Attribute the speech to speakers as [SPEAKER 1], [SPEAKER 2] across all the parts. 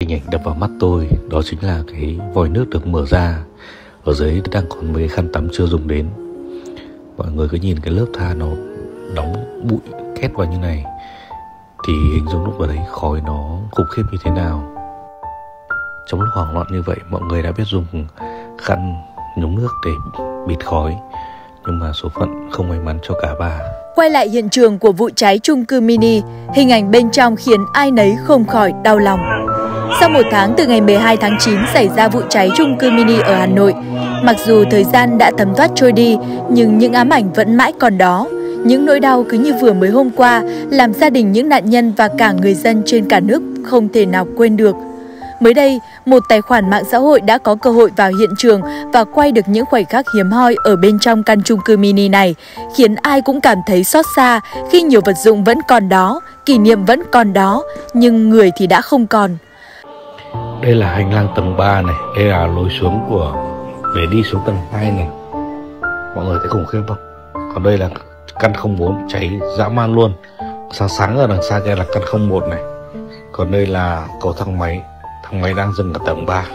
[SPEAKER 1] Hình ảnh đập vào mắt tôi đó chính là cái vòi nước được mở ra, ở dưới đang còn mấy khăn tắm chưa dùng đến. Mọi người cứ nhìn cái lớp tha nó đóng bụi két vào như này thì hình dung lúc vào đấy khói nó khủng khiếp như thế nào. Trong lúc hoảng loạn như vậy, mọi người đã biết dùng khăn nhúng nước để bịt khói, nhưng mà số phận không may mắn cho cả ba.
[SPEAKER 2] Quay lại hiện trường của vụ cháy chung cư mini, hình ảnh bên trong khiến ai nấy không khỏi đau lòng. Sau 1 tháng từ ngày 12 tháng 9 xảy ra vụ cháy chung cư mini ở Hà Nội, mặc dù thời gian đã thấm thoát trôi đi, nhưng những ám ảnh vẫn mãi còn đó. Những nỗi đau cứ như vừa mới hôm qua làm gia đình những nạn nhân và cả người dân trên cả nước không thể nào quên được. Mới đây, một tài khoản mạng xã hội đã có cơ hội vào hiện trường và quay được những khoảnh khắc hiếm hoi ở bên trong căn chung cư mini này, khiến ai cũng cảm thấy xót xa khi nhiều vật dụng vẫn còn đó, kỷ niệm vẫn còn đó, nhưng người thì đã không còn.
[SPEAKER 1] Đây là hành lang tầng 3 này, đây là lối xuống để đi xuống tầng 2 này. Mọi người thấy khủng khiếp không? Còn đây là căn 04 cháy dã man luôn. Sáng ở đằng xa kia là căn 01 này. Còn đây là cầu thang máy đang dừng ở tầng 3.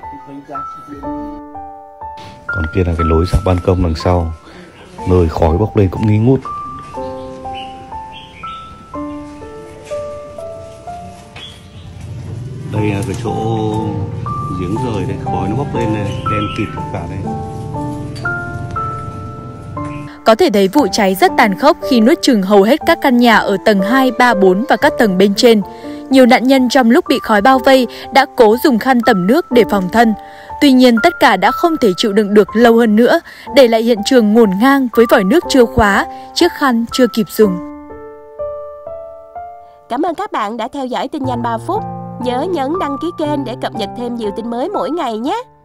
[SPEAKER 1] Còn kia là cái lối ra ban công đằng sau, nơi khói bốc lên cũng nghi ngút. Đây là cái chỗ giếng rời đây, khói nó bốc lên này, đen kịt cả đây.
[SPEAKER 2] Có thể thấy vụ cháy rất tàn khốc khi nuốt chửng hầu hết các căn nhà ở tầng 2, 3, 4 và các tầng bên trên. Nhiều nạn nhân trong lúc bị khói bao vây đã cố dùng khăn tẩm nước để phòng thân. Tuy nhiên tất cả đã không thể chịu đựng được lâu hơn nữa, để lại hiện trường ngổn ngang với vòi nước chưa khóa, chiếc khăn chưa kịp dùng.
[SPEAKER 3] Cảm ơn các bạn đã theo dõi tin nhanh 3 phút. Nhớ nhấn đăng ký kênh để cập nhật thêm nhiều tin mới mỗi ngày nhé!